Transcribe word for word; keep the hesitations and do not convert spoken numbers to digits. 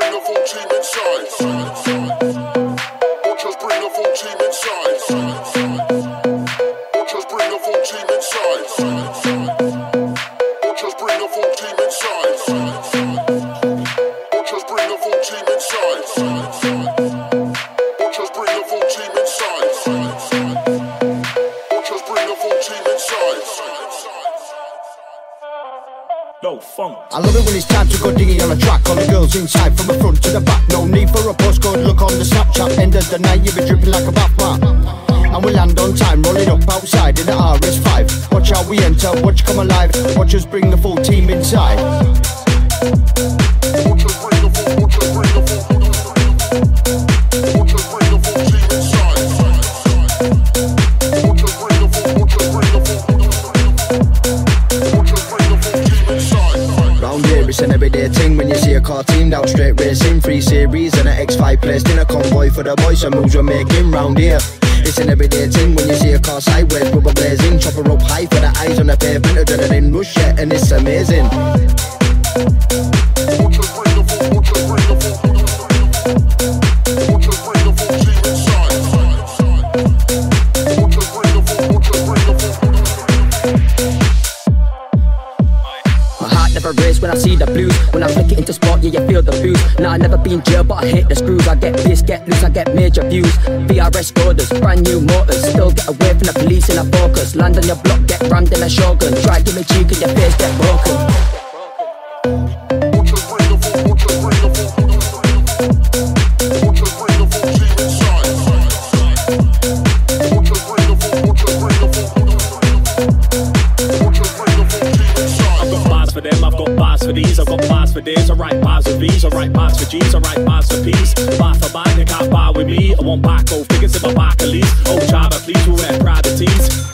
bring the full team inside. Watch us bring the full team inside. Watch us bring the full team inside. Watch us bring the full team inside. Watch us bring the full team inside. Watch us bring the full team inside. Watch us bring the full team inside. No funk. I love it when it's time to go digging on a track. All the girls inside from the front to the back. No need for a postcode, look on the Snapchat. End of the night, you'll be dripping like a bath mat. And we land on time, rolling up outside in the R S five. Watch how we enter, watch come alive. Watch us bring the full team inside. Watch us bring the full, watch us bring the full, watch us bring the full team inside. Watch us bring the full, watch us bring the full, watch us bring the full team inside. Round here it's an everyday thing when you see a car teamed out straight racing. Three series and an X five placed in a convoy for the boys. Some moves we're making round here. It's an everyday thing when you see a car sideways, rubber blazing, chopper up high for the eyes on the pavement, adrenaline rush, yeah, and it's amazing. Watch us bring the full, watch us bring the full, watch us bring the full team inside. Watch us bring the full, watch us bring the full. My heart never races when I see the blues. When I flick it into sport, yeah, you feel the boost. Nah, I never been jail, but I hit the screws. I get pissed, get loose, I get major views. V R S orders, brand new motors. Still get away from the police in a focus. Land on your block, get rammed in a shotgun. Try give me cheek and your face get broken. Watch us bring the full, watch us bring the full, watch us bring the full team inside. Watch us bring the full, watch us bring the full, watch us bring the full team inside. I've got bars for them, I've got bars for these, I've got bars for this. I write bars with V's, I write bars for G's, I write bars for P's. Bar for bar, they can't bar with me. I want back, go figures if I back at least. Oh, Java, please, we'll wear Prada tees.